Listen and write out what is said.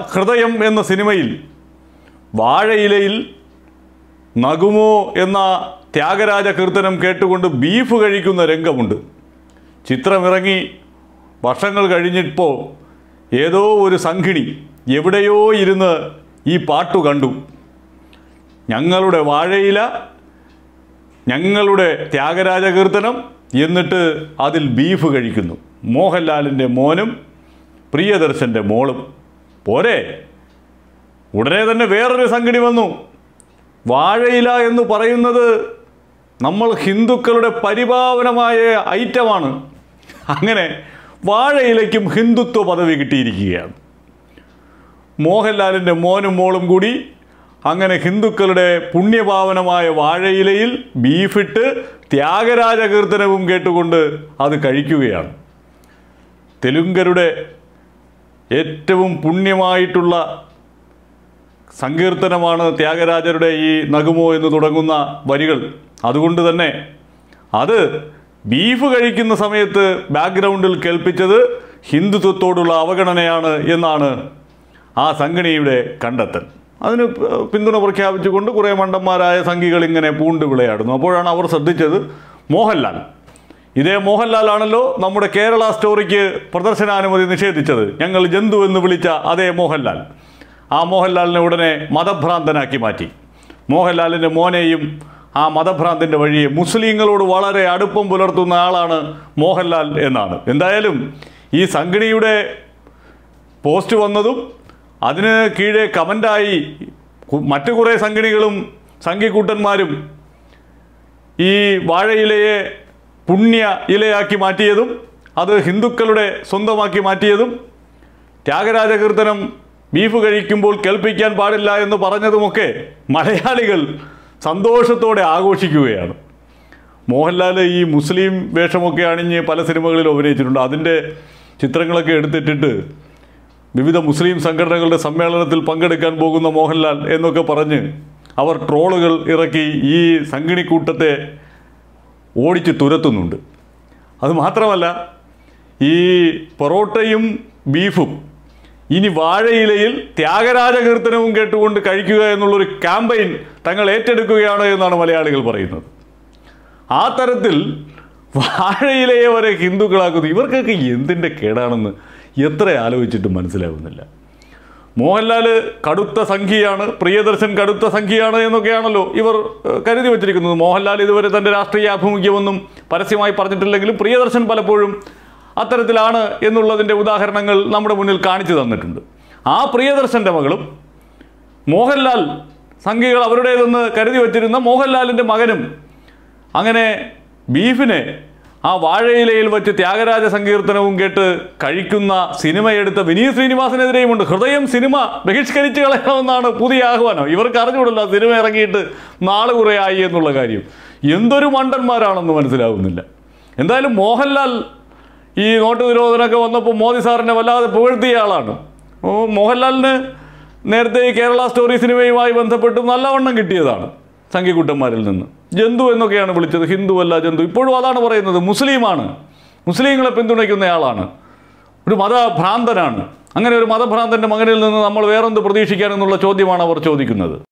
ഹൃദയം എന്ന സിനിമയിൽ വാഴയിലയിൽ നഗുമോ എന്ന ത്യാഗരാജ കീർത്തനം കേട്ടുകൊണ്ട് ബീഫ് കഴിക്കുന്ന രംഗമുണ്ട്. ചിത്രമിറങ്ങി വർഷങ്ങൾ കഴിഞ്ഞിപ്പോൾ ഏതോ ഒരു സംഘിണി എവിടെയോ ഇരുന്ന് ഈ പാട്ടു കണ്ടു. ഞങ്ങളുടെ വാഴയില, ഞങ്ങളുടെ ത്യാഗരാജ കീർത്തനം, എന്നിട്ട് അതിൽ ബീഫ് കഴിക്കുന്നു. മോഹൻലാലിൻ്റെ മോനും പ്രിയദർശൻ്റെ മോളും. പോരെ, ഉടനെ തന്നെ വേറൊരു സംഘടന വന്നു. വാഴയില എന്ന് പറയുന്നത് നമ്മൾ ഹിന്ദുക്കളുടെ പരിപാവനമായ ഐറ്റമാണ്. അങ്ങനെ വാഴയിലയ്ക്കും ഹിന്ദുത്വ പദവി കിട്ടിയിരിക്കുകയാണ്. മോഹൻലാലിൻ്റെ മോനും മോളും കൂടി അങ്ങനെ ഹിന്ദുക്കളുടെ പുണ്യപാവനമായ വാഴയിലയിൽ ബീഫിട്ട് ത്യാഗരാജ കീർത്തനവും കേട്ടുകൊണ്ട് അത് കഴിക്കുകയാണ്. തെലുങ്കരുടെ ഏറ്റവും പുണ്യമായിട്ടുള്ള സങ്കീർത്തനമാണ് ത്യാഗരാജരുടെ ഈ നഗുമോ എന്ന് തുടങ്ങുന്ന വരികൾ. അതുകൊണ്ട് തന്നെ അത് ബീഫ് കഴിക്കുന്ന സമയത്ത് ബാക്ക്ഗ്രൗണ്ടിൽ കേൾപ്പിച്ചത് ഹിന്ദുത്വത്തോടുള്ള അവഗണനയാണ് എന്നാണ് ആ സംഘടനയുടെ കണ്ടെത്തൽ. അതിന് പിന്തുണ പ്രഖ്യാപിച്ചുകൊണ്ട് കുറേ മണ്ടന്മാരായ സംഘികൾ ഇങ്ങനെ പൂണ്ട് വിളയാടുന്നു. അപ്പോഴാണ് അവർ ശ്രദ്ധിച്ചത് മോഹൻലാൽ. ഇതേ മോഹൻലാലാണല്ലോ നമ്മുടെ കേരള സ്റ്റോറിക്ക് പ്രദർശനാനുമതി നിഷേധിച്ചത്. ഞങ്ങൾ ജന്തു എന്ന് വിളിച്ച അതേ മോഹൻലാൽ. ആ മോഹൻലാലിനെ ഉടനെ മതഭ്രാന്തനാക്കി മാറ്റി. മോഹൻലാലിൻ്റെ മോനെയും ആ മതഭ്രാന്തിൻ്റെ വഴിയെ മുസ്ലിങ്ങളോട് വളരെ അടുപ്പം പുലർത്തുന്ന ആളാണ് മോഹൻലാൽ എന്നാണ്. എന്തായാലും ഈ സംഘടനയുടെ പോസ്റ്റ് വന്നതും അതിന് കീഴെ കമൻ്റായി മറ്റു കുറേ സംഘടനകളും സംഘിക്കൂട്ടന്മാരും ഈ വാഴയിലയെ പുണ്യ ഇലയാക്കി മാറ്റിയതും അത് ഹിന്ദുക്കളുടെ സ്വന്തമാക്കി മാറ്റിയതും ത്യാഗരാജ കീർത്തനം ബീഫ് കഴിക്കുമ്പോൾ കേൾപ്പിക്കാൻ പാടില്ല എന്ന് പറഞ്ഞതുമൊക്കെ മലയാളികൾ സന്തോഷത്തോടെ ആഘോഷിക്കുകയാണ്. മോഹൻലാൽ ഈ മുസ്ലിം വേഷമൊക്കെ അണിഞ്ഞ് പല സിനിമകളിലും അഭിനയിച്ചിട്ടുണ്ട്. അതിൻ്റെ ചിത്രങ്ങളൊക്കെ എടുത്തിട്ടിട്ട് വിവിധ മുസ്ലിം സംഘടനകളുടെ സമ്മേളനത്തിൽ പങ്കെടുക്കാൻ പോകുന്ന മോഹൻലാൽ എന്നൊക്കെ പറഞ്ഞ് അവർ ട്രോളുകൾ ഇറക്കി ഈ സംഘിണിക്കൂട്ടത്തെ ഓടിച്ച് തുരത്തുന്നുണ്ട്. അതുമാത്രമല്ല, ഈ പൊറോട്ടയും ബീഫും ഇനി വാഴയിലയിൽ ത്യാഗരാജ കീർത്തനവും കേട്ടുകൊണ്ട് കഴിക്കുക എന്നുള്ളൊരു ക്യാമ്പയിൻ തങ്ങൾ ഏറ്റെടുക്കുകയാണ് എന്നാണ് മലയാളികൾ പറയുന്നത്. ആ തരത്തിൽ വാഴയിലയെ വരെ ഹിന്ദുക്കളാക്കുന്നു. ഇവർക്കൊക്കെ എന്തിൻ്റെ കേടാണെന്ന് എത്ര ആലോചിച്ചിട്ടും മനസ്സിലാകുന്നില്ല. മോഹൻലാൽ കടുത്ത സംഘിയാണ്, പ്രിയദർശൻ കടുത്ത സംഘിയാണ് എന്നൊക്കെയാണല്ലോ ഇവർ കരുതി വച്ചിരിക്കുന്നത്. മോഹൻലാൽ ഇതുവരെ തൻ്റെ രാഷ്ട്രീയ ആഭിമുഖ്യമൊന്നും പരസ്യമായി പറഞ്ഞിട്ടില്ലെങ്കിലും പ്രിയദർശൻ പലപ്പോഴും അത്തരത്തിലാണ് എന്നുള്ളതിൻ്റെ ഉദാഹരണങ്ങൾ നമ്മുടെ മുന്നിൽ കാണിച്ചു തന്നിട്ടുണ്ട്. ആ പ്രിയദർശൻ്റെ മകളും മോഹൻലാൽ സംഘികൾ അവരുടേതെന്ന് കരുതി വച്ചിരുന്ന മോഹൻലാലിൻ്റെ മകനും അങ്ങനെ ബീഫിനെ ആ വാഴയിലയിൽ വച്ച് ത്യാഗരാജ സങ്കീർത്തനവും കേട്ട് കഴിക്കുന്ന സിനിമയെടുത്ത വിനീത് ശ്രീനിവാസനെതിരെയുമുണ്ട്. ഹൃദയം സിനിമ ബഹിഷ്കരിച്ച് കളയണമെന്നാണ് പുതിയ ആഹ്വാനം. ഇവർക്ക് അറിഞ്ഞുകൂടല്ല സിനിമ ഇറങ്ങിയിട്ട് നാളെ കുറേ ആയി എന്നുള്ള കാര്യം. എന്തൊരു മണ്ടന്മാരാണെന്ന് മനസ്സിലാവുന്നില്ല. എന്തായാലും മോഹൻലാൽ ഈ നോട്ട് നിരോധനമൊക്കെ വന്നപ്പോൾ മോദി സാറിനെ വല്ലാതെ പുകഴ്ത്തിയ ആളാണ്. മോഹൻലാലിന് നേരത്തെ ഈ കേരള സ്റ്റോറി സിനിമയുമായി ബന്ധപ്പെട്ട് നല്ലവണ്ണം കിട്ടിയതാണ് സംഘിക്കൂട്ടന്മാരിൽ നിന്ന്. ജന്തു എന്നൊക്കെയാണ് വിളിച്ചത്, ഹിന്ദുവല്ല ജന്തു. ഇപ്പോഴും അതാണ് പറയുന്നത്. മുസ്ലിമാണ്, മുസ്ലിങ്ങളെ പിന്തുണയ്ക്കുന്നയാളാണ്, ഒരു മതഭ്രാന്തനാണ്. അങ്ങനെ ഒരു മതഭ്രാന്തൻ്റെ മകനിൽ നിന്ന് നമ്മൾ വേറെന്ത് പ്രതീക്ഷിക്കാനെന്നുള്ള ചോദ്യമാണ് അവർ ചോദിക്കുന്നത്.